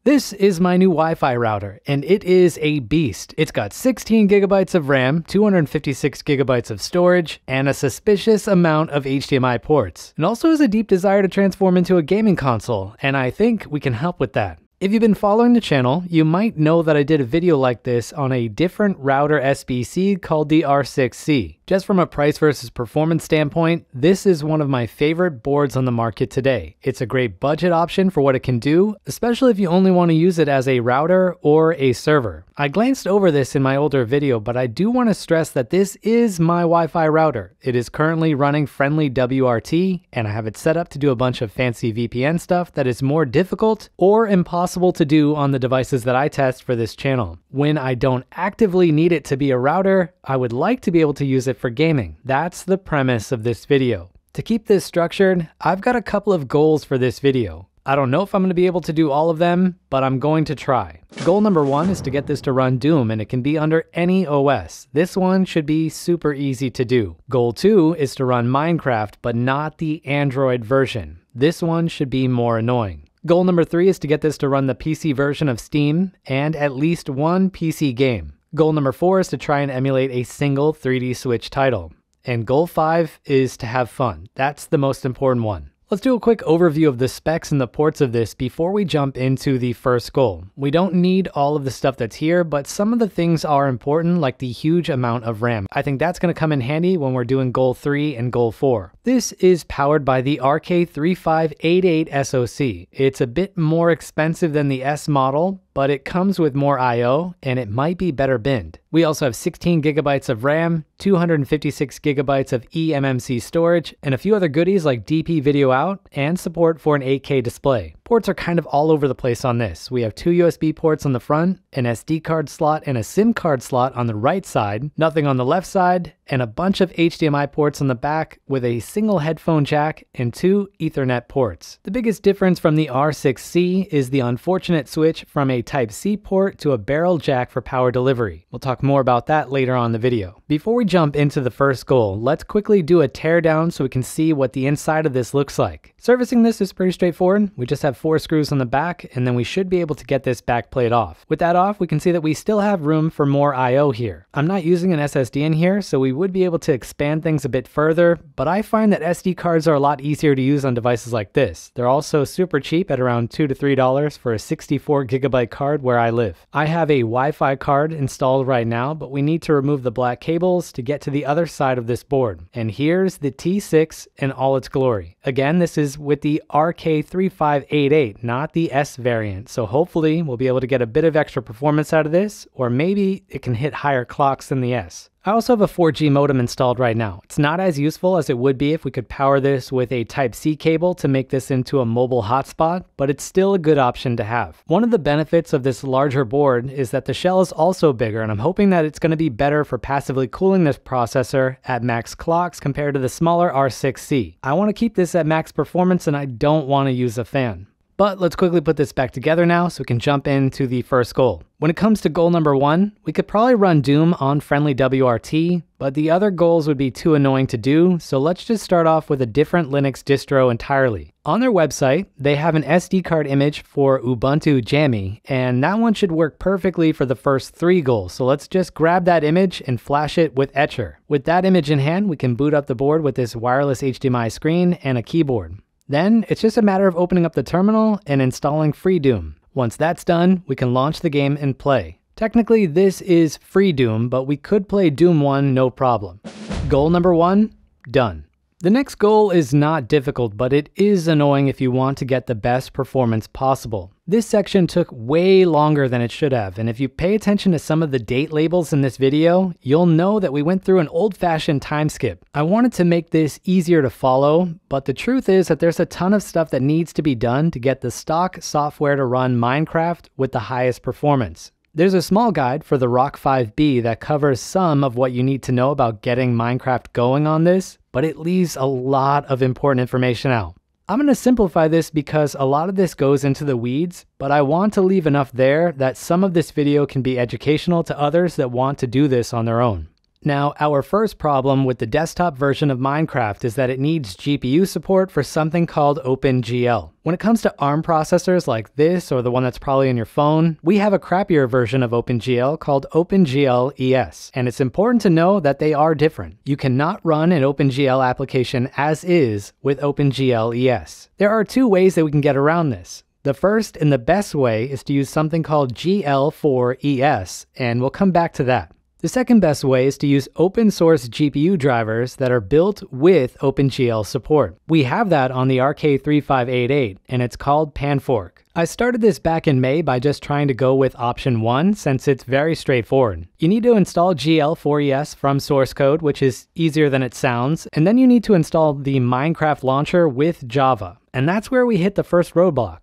This is my new Wi-Fi router, and it is a beast. It's got 16 gigabytes of RAM, 256 gigabytes of storage, and a suspicious amount of HDMI ports. It also has a deep desire to transform into a gaming console, and I think we can help with that. If you've been following the channel, you might know that I did a video like this on a different router SBC called the R6C. Just from a price versus performance standpoint, this is one of my favorite boards on the market today. It's a great budget option for what it can do, especially if you only want to use it as a router or a server. I glanced over this in my older video, but I do want to stress that this is my Wi-Fi router. It is currently running friendly WRT, and I have it set up to do a bunch of fancy VPN stuff that is more difficult or impossible to do on the devices that I test for this channel. When I don't actively need it to be a router, I would like to be able to use it for gaming. That's the premise of this video. To keep this structured, I've got a couple of goals for this video. I don't know if I'm going to be able to do all of them, but I'm going to try. Goal number 1 is to get this to run Doom, and it can be under any OS. This one should be super easy to do. Goal 2 is to run Minecraft, but not the Android version. This one should be more annoying. Goal number 3 is to get this to run the PC version of Steam and at least one PC game. Goal number 4 is to try and emulate a single 3D Switch title. And goal 5 is to have fun. That's the most important one. Let's do a quick overview of the specs and the ports of this before we jump into the first goal. We don't need all of the stuff that's here, but some of the things are important, like the huge amount of RAM. I think that's going to come in handy when we're doing goal 3 and goal 4. This is powered by the RK3588 SoC. It's a bit more expensive than the S model, but it comes with more I/O and it might be better binned. We also have 16 gigabytes of RAM, 256 gigabytes of eMMC storage, and a few other goodies like DP video out and support for an 8K display. Ports are kind of all over the place on this. We have 2 USB ports on the front, an SD card slot, and a SIM card slot on the right side, nothing on the left side, and a bunch of HDMI ports on the back with a single headphone jack and 2 Ethernet ports. The biggest difference from the R6C is the unfortunate switch from a Type-C port to a barrel jack for power delivery. We'll talk more about that later on in the video. Before we jump into the first goal, let's quickly do a teardown so we can see what the inside of this looks like. Servicing this is pretty straightforward. We just have 4 screws on the back, and then we should be able to get this back plate off. With that off, we can see that we still have room for more I/O here. I'm not using an SSD in here, so we would be able to expand things a bit further, but I find that SD cards are a lot easier to use on devices like this. They're also super cheap at around $2 to $3 for a 64 gigabyte card where I live. I have a Wi-Fi card installed right now, but we need to remove the black cables to get to the other side of this board. And here's the T6 in all its glory. Again, this is with the RK3588, not the S variant, so hopefully we'll be able to get a bit of extra performance out of this, or maybe it can hit higher clocks than the S. I also have a 4G modem installed right now. It's not as useful as it would be if we could power this with a Type-C cable to make this into a mobile hotspot, but it's still a good option to have. One of the benefits of this larger board is that the shell is also bigger, and I'm hoping that it's going to be better for passively cooling this processor at max clocks compared to the smaller R6C. I want to keep this at max performance and I don't want to use a fan. But let's quickly put this back together now so we can jump into the first goal. When it comes to goal number 1, we could probably run Doom on friendly WRT, but the other goals would be too annoying to do, so let's just start off with a different Linux distro entirely. On their website, they have an SD card image for Ubuntu Jammy, and that one should work perfectly for the first 3 goals, so let's just grab that image and flash it with Etcher. With that image in hand, we can boot up the board with this wireless HDMI screen and a keyboard. Then it's just a matter of opening up the terminal and installing free Doom. Once that's done, we can launch the game and play. Technically, this is free Doom, but we could play Doom 1 no problem. Goal number 1, done. The next goal is not difficult, but it is annoying if you want to get the best performance possible. This section took way longer than it should have, and if you pay attention to some of the date labels in this video, you'll know that we went through an old-fashioned time skip. I wanted to make this easier to follow, but the truth is that there's a ton of stuff that needs to be done to get the stock software to run Minecraft with the highest performance. There's a small guide for the Rock 5B that covers some of what you need to know about getting Minecraft going on this, but it leaves a lot of important information out. I'm going to simplify this because a lot of this goes into the weeds, but I want to leave enough there that some of this video can be educational to others that want to do this on their own. Now, our first problem with the desktop version of Minecraft is that it needs GPU support for something called OpenGL. When it comes to ARM processors like this, or the one that's probably in your phone, we have a crappier version of OpenGL called OpenGL ES, and it's important to know that they are different. You cannot run an OpenGL application as is with OpenGL ES. There are two ways that we can get around this. The first and the best way is to use something called GL4ES, and we'll come back to that. The second best way is to use open source GPU drivers that are built with OpenGL support. We have that on the RK3588, and it's called Panfork. I started this back in May by just trying to go with option 1 since it's very straightforward. You need to install GL4ES from source code, which is easier than it sounds, and then you need to install the Minecraft launcher with Java. And that's where we hit the first roadblock.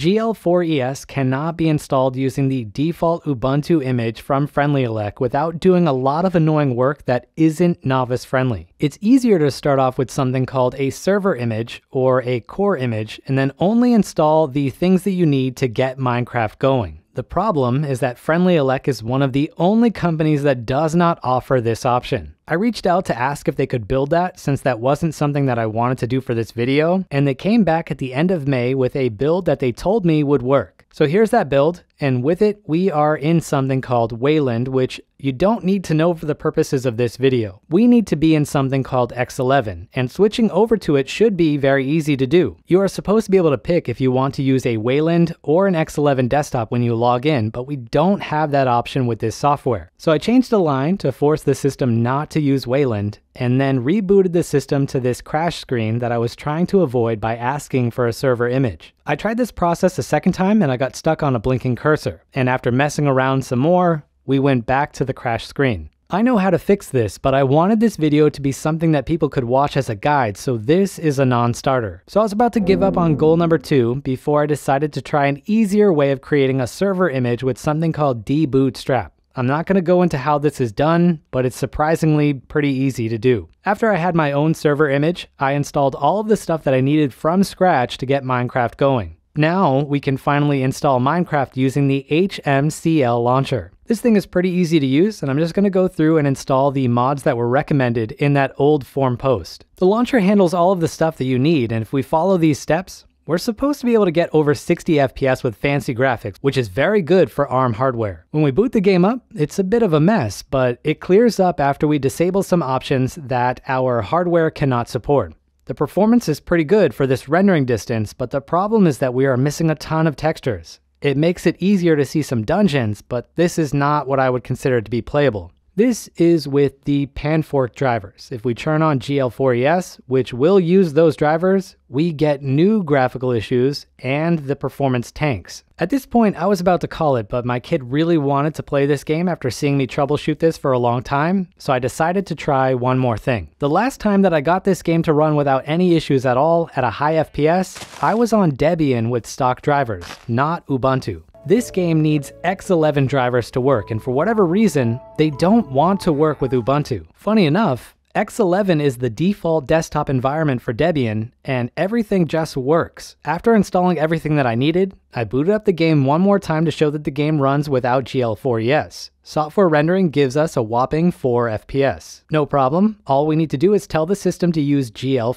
GL4ES cannot be installed using the default Ubuntu image from FriendlyElec without doing a lot of annoying work that isn't novice friendly. It's easier to start off with something called a server image or a core image and then only install the things that you need to get Minecraft going. The problem is that FriendlyElec is one of the only companies that does not offer this option. I reached out to ask if they could build that since that wasn't something that I wanted to do for this video, and they came back at the end of May with a build that they told me would work. So here's that build, and with it we are in something called Wayland, which you don't need to know for the purposes of this video. We need to be in something called X11, and switching over to it should be very easy to do. You are supposed to be able to pick if you want to use a Wayland or an X11 desktop when you log in, but we don't have that option with this software. So I changed the line to force the system not to use Wayland, and then rebooted the system to this crash screen that I was trying to avoid by asking for a server image. I tried this process a second time and I got stuck on a blinking cursor, and after messing around some more, we went back to the crash screen. I know how to fix this, but I wanted this video to be something that people could watch as a guide, so this is a non-starter. So I was about to give up on goal number 2 before I decided to try an easier way of creating a server image with something called dbootstrap. I'm not going to go into how this is done, but it's surprisingly pretty easy to do. After I had my own server image, I installed all of the stuff that I needed from scratch to get Minecraft going. Now we can finally install Minecraft using the HMCL launcher. This thing is pretty easy to use, and I'm just going to go through and install the mods that were recommended in that old forum post. The launcher handles all of the stuff that you need, and if we follow these steps, we're supposed to be able to get over 60 FPS with fancy graphics, which is very good for ARM hardware. When we boot the game up, it's a bit of a mess, but it clears up after we disable some options that our hardware cannot support. The performance is pretty good for this rendering distance, but the problem is that we are missing a ton of textures. It makes it easier to see some dungeons, but this is not what I would consider to be playable. This is with the Panfork drivers. If we turn on GL4ES, which will use those drivers, we get new graphical issues and the performance tanks. At this point, I was about to call it, but my kid really wanted to play this game after seeing me troubleshoot this for a long time, so I decided to try one more thing. The last time that I got this game to run without any issues at all at a high FPS, I was on Debian with stock drivers, not Ubuntu. This game needs X11 drivers to work, and for whatever reason, they don't want to work with Ubuntu. Funny enough, X11 is the default desktop environment for Debian, and everything just works. After installing everything that I needed, I booted up the game one more time to show that the game runs without GL4ES. Software rendering gives us a whopping 4 FPS. No problem, all we need to do is tell the system to use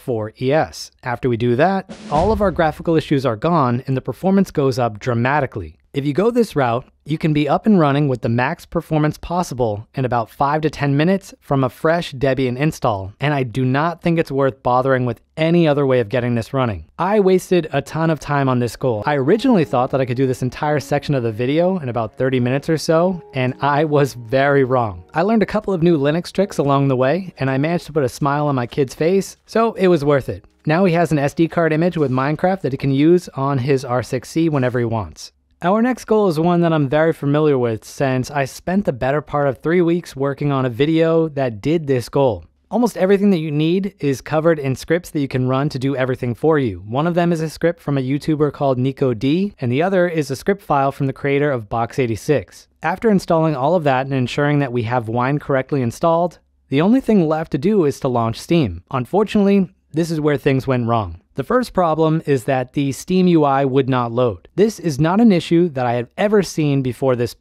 GL4ES. After we do that, all of our graphical issues are gone and the performance goes up dramatically. If you go this route, you can be up and running with the max performance possible in about 5 to 10 minutes from a fresh Debian install, and I do not think it's worth bothering with any other way of getting this running. I wasted a ton of time on this goal. I originally thought that I could do this entire section of the video in about 30 minutes or so, and I was very wrong. I learned a couple of new Linux tricks along the way, and I managed to put a smile on my kid's face, so it was worth it. Now he has an SD card image with Minecraft that he can use on his R6C whenever he wants. Our next goal is one that I'm very familiar with since I spent the better part of 3 weeks working on a video that did this goal. Almost everything that you need is covered in scripts that you can run to do everything for you. One of them is a script from a YouTuber called Nico D, and the other is a script file from the creator of Box86. After installing all of that and ensuring that we have Wine correctly installed, the only thing left to do is to launch Steam. Unfortunately, this is where things went wrong. The first problem is that the Steam UI would not load. This is not an issue that I have ever seen before this point. The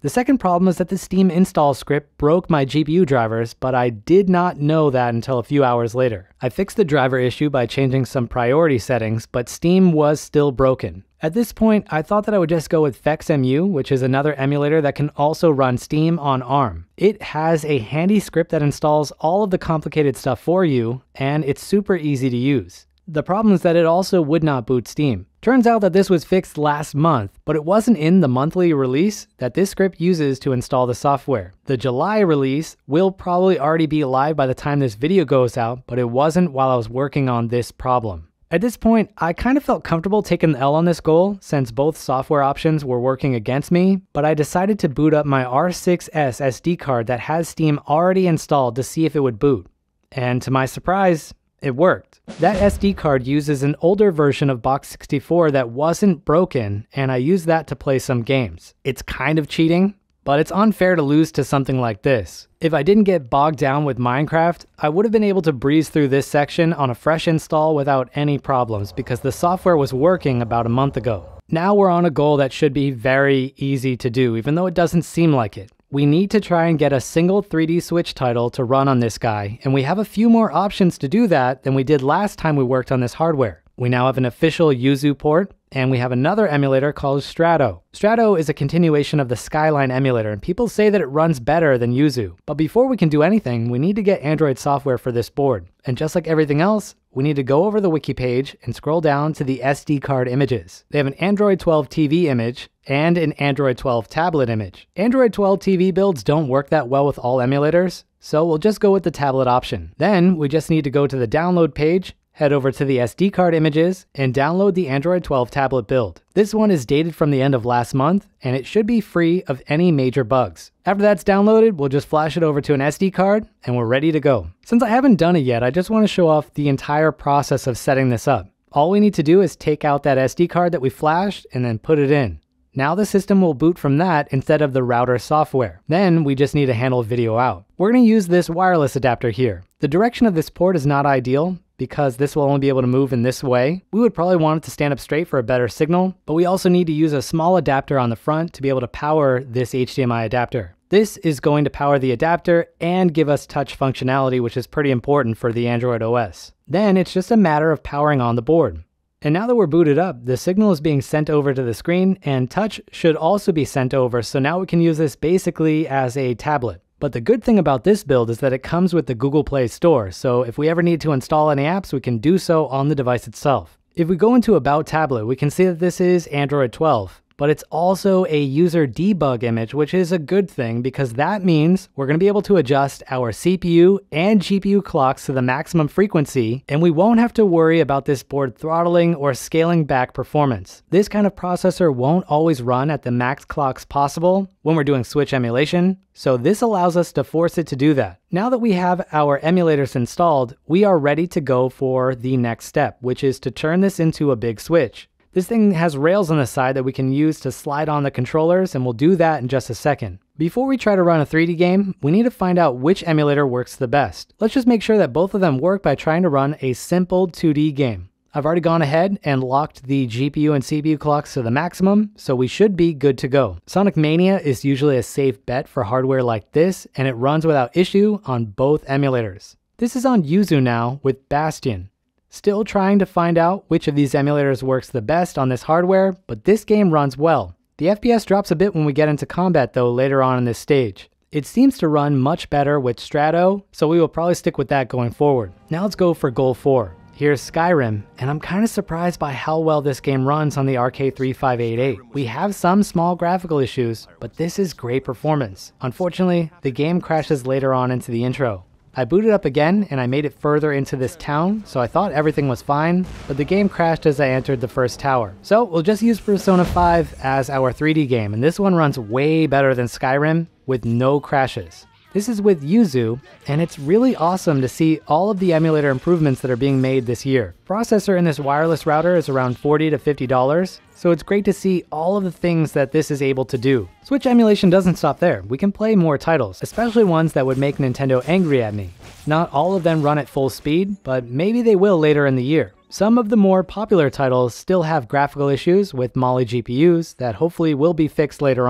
The second problem is that the Steam install script broke my GPU drivers, but I did not know that until a few hours later. I fixed the driver issue by changing some priority settings, but Steam was still broken. At this point, I thought that I would just go with FexMU, which is another emulator that can also run Steam on ARM. It has a handy script that installs all of the complicated stuff for you, and it's super easy to use. The problem is that it also would not boot Steam. Turns out that this was fixed last month, but it wasn't in the monthly release that this script uses to install the software. The July release will probably already be live by the time this video goes out, but it wasn't while I was working on this problem. At this point, I kind of felt comfortable taking the L on this goal since both software options were working against me, but I decided to boot up my R6S SD card that has Steam already installed to see if it would boot. And to my surprise, it worked. That SD card uses an older version of Box 64 that wasn't broken, and I used that to play some games. It's kind of cheating, but it's unfair to lose to something like this. If I didn't get bogged down with Minecraft, I would have been able to breeze through this section on a fresh install without any problems because the software was working about a month ago. Now we're on a goal that should be very easy to do, even though it doesn't seem like it. We need to try and get a single 3D Switch title to run on this guy, and we have a few more options to do that than we did last time we worked on this hardware. We now have an official Yuzu port, and we have another emulator called Strato. Strato is a continuation of the Skyline emulator, and people say that it runs better than Yuzu. But before we can do anything, we need to get Android software for this board. And just like everything else, we need to go over the wiki page and scroll down to the SD card images. They have an Android 12 TV image and an Android 12 tablet image. Android 12 TV builds don't work that well with all emulators, so we'll just go with the tablet option. Then we just need to go to the download page, head over to the SD card images, and download the Android 12 tablet build. This one is dated from the end of last month, and it should be free of any major bugs. After that's downloaded, we'll just flash it over to an SD card, and we're ready to go. Since I haven't done it yet, I just want to show off the entire process of setting this up. All we need to do is take out that SD card that we flashed and then put it in. Now the system will boot from that instead of the router software. Then we just need to handle video out. We're going to use this wireless adapter here. The direction of this port is not ideal because this will only be able to move in this way. We would probably want it to stand up straight for a better signal, but we also need to use a small adapter on the front to be able to power this HDMI adapter. This is going to power the adapter and give us touch functionality, which is pretty important for the Android OS. Then it's just a matter of powering on the board. And now that we're booted up, the signal is being sent over to the screen, and touch should also be sent over, so now we can use this basically as a tablet. But the good thing about this build is that it comes with the Google Play Store, so if we ever need to install any apps, we can do so on the device itself. If we go into About Tablet, we can see that this is Android 12. But it's also a user debug image, which is a good thing because that means we're going to be able to adjust our CPU and GPU clocks to the maximum frequency, and we won't have to worry about this board throttling or scaling back performance. This kind of processor won't always run at the max clocks possible when we're doing Switch emulation, so this allows us to force it to do that. Now that we have our emulators installed, we are ready to go for the next step, which is to turn this into a big Switch. This thing has rails on the side that we can use to slide on the controllers, and we'll do that in just a second. Before we try to run a 3D game, we need to find out which emulator works the best. Let's just make sure that both of them work by trying to run a simple 2D game. I've already gone ahead and locked the GPU and CPU clocks to the maximum, so we should be good to go. Sonic Mania is usually a safe bet for hardware like this, and it runs without issue on both emulators. This is on Yuzu now with Bastion. Still trying to find out which of these emulators works the best on this hardware, but this game runs well. The FPS drops a bit when we get into combat though later on in this stage. It seems to run much better with Strato, so we will probably stick with that going forward. Now let's go for goal 4. Here's Skyrim, and I'm kind of surprised by how well this game runs on the RK3588. We have some small graphical issues, but this is great performance. Unfortunately, the game crashes later on into the intro. I booted up again and I made it further into this town, so I thought everything was fine, but the game crashed as I entered the first tower. So we'll just use Persona 5 as our 3D game, and this one runs way better than Skyrim with no crashes. This is with Yuzu, and it's really awesome to see all of the emulator improvements that are being made this year. Processor in this wireless router is around $40 to $50, so it's great to see all of the things that this is able to do. Switch emulation doesn't stop there. We can play more titles, especially ones that would make Nintendo angry at me. Not all of them run at full speed, but maybe they will later in the year. Some of the more popular titles still have graphical issues with Mali GPUs that hopefully will be fixed later on.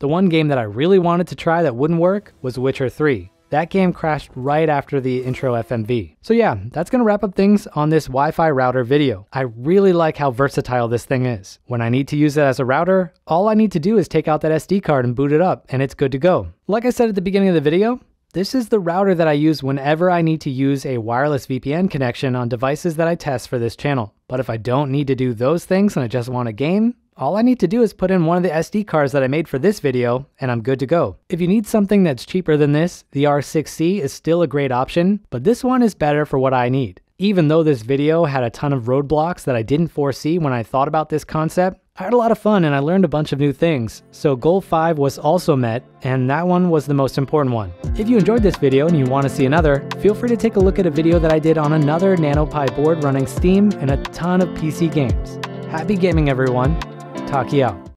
The one game that I really wanted to try that wouldn't work was Witcher 3. That game crashed right after the intro FMV. So yeah, that's gonna wrap up things on this Wi-Fi router video. I really like how versatile this thing is. When I need to use it as a router, all I need to do is take out that SD card and boot it up, and it's good to go. Like I said at the beginning of the video, this is the router that I use whenever I need to use a wireless VPN connection on devices that I test for this channel. But if I don't need to do those things and I just want a game, all I need to do is put in one of the SD cards that I made for this video, and I'm good to go. If you need something that's cheaper than this, the R6C is still a great option, but this one is better for what I need. Even though this video had a ton of roadblocks that I didn't foresee when I thought about this concept, I had a lot of fun and I learned a bunch of new things. So goal 5 was also met, and that one was the most important one. If you enjoyed this video and you want to see another, feel free to take a look at a video that I did on another NanoPi board running Steam and a ton of PC games. Happy gaming, everyone. Taki out.